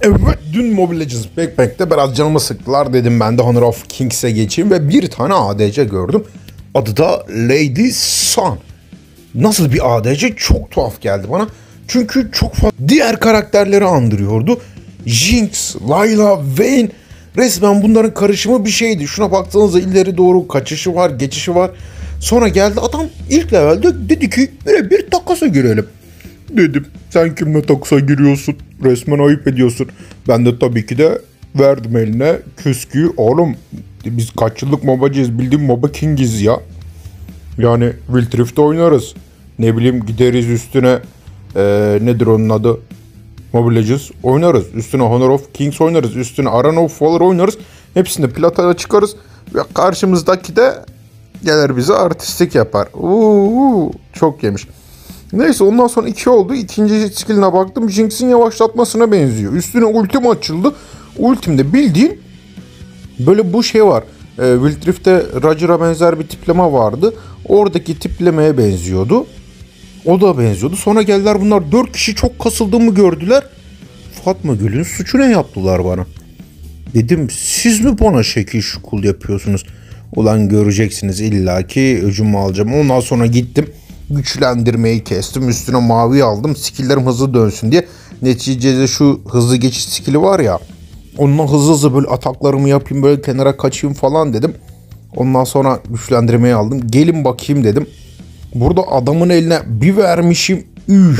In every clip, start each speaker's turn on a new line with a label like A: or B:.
A: Evet, dün Mobile Legends Backpack'te biraz canımı sıktılar, dedim ben de Honor of Kings'e geçeyim ve bir tane ADC gördüm. Adı da Lady Sun. Nasıl bir ADC çok tuhaf geldi bana. Çünkü çok fazla diğer karakterleri andırıyordu. Jinx, Layla, Vayne, resmen bunların karışımı bir şeydi. Şuna baktığınızda ileri doğru kaçışı var, geçişi var. Sonra geldi adam ilk levelde dedi ki bir takasa girelim. Dedim sen kimle takasa giriyorsun? Resmen ayıp ediyorsun. Ben de tabii ki de verdim eline küsküyü. Oğlum biz kaç yıllık mobacıyız, bildiğim Moba King'iz ya. Yani Wild Rift oynarız. Ne bileyim gideriz üstüne nedir onun adı? Mobile Legends oynarız. Üstüne Honor of Kings oynarız. Üstüne Arena of Valor oynarız. Hepsinde plataya çıkarız. Ve karşımızdaki de gelir bize artistik yapar. Çok yemiş. Neyse ondan sonra 2 oldu. İkinci skilline baktım. Jinx'in yavaşlatmasına benziyor. Üstüne ultim açıldı. Ultimde bildiğin böyle bu şey var. Wild Rift'te Roger'a benzer bir tipleme vardı. Oradaki tiplemeye benziyordu. O da benziyordu. Sonra geldiler bunlar 4 kişi çok kasıldığımı gördüler. Fatma Gül'ün suçu ne yaptılar bana? Dedim siz mi bana şekil şukul yapıyorsunuz? Ulan göreceksiniz illaki öcümü alacağım. Ondan sonra gittim. Güçlendirmeyi kestim. Üstüne mavi aldım. Skill'lerim hızlı dönsün diye. Neticede şu hızlı geçiş skill'i var ya. Onunla hızlı böyle ataklarımı yapayım. Böyle kenara kaçayım falan dedim. Ondan sonra güçlendirmeyi aldım. Gelin bakayım dedim. Burada adamın eline bir vermişim. Üf.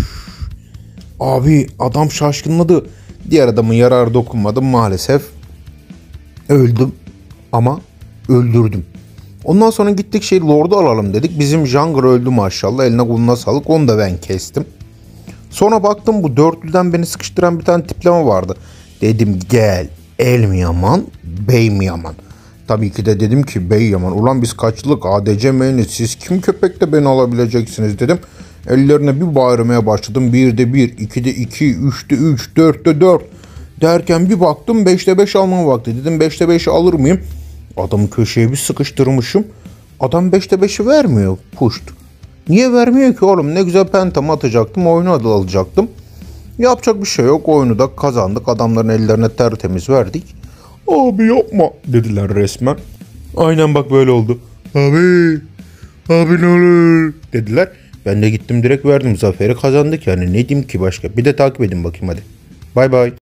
A: Abi adam şaşkınladı. Diğer adamın yararı dokunmadı maalesef. Öldüm. Ama öldürdüm. Ondan sonra gittik Lord'u alalım dedik. Bizim Jungler öldü maşallah. Eline koluna sağlık. Onu da ben kestim. Sonra baktım bu dörtlüden beni sıkıştıran bir tane tipleme vardı. Dedim gel. El mi yaman? Bey mi yaman? Tabii ki de dedim ki bey yaman. Ulan biz kaçlık ADC main'iz. Siz kim köpekle beni alabileceksiniz dedim. Ellerine bir bağırmaya başladım. 1'de 1, 2'de 2, 3'te 3, 4'te 4. Derken bir baktım 5'te 5 almam vakti. Dedim 5'te 5'i alır mıyım? Adamı köşeye bir sıkıştırmışım. Adam 5'te 5'i vermiyor. Puşt. Niye vermiyor ki oğlum? Ne güzel pentam atacaktım. Oyunu alacaktım. Yapacak bir şey yok. Oyunu da kazandık. Adamların ellerine tertemiz verdik. Abi yapma dediler resmen. Aynen bak böyle oldu. Abi ne olur dediler. Ben de gittim direkt verdim. Zaferi kazandık yani. Ne diyeyim ki başka. Bir de takip edin bakayım hadi. Bay bay.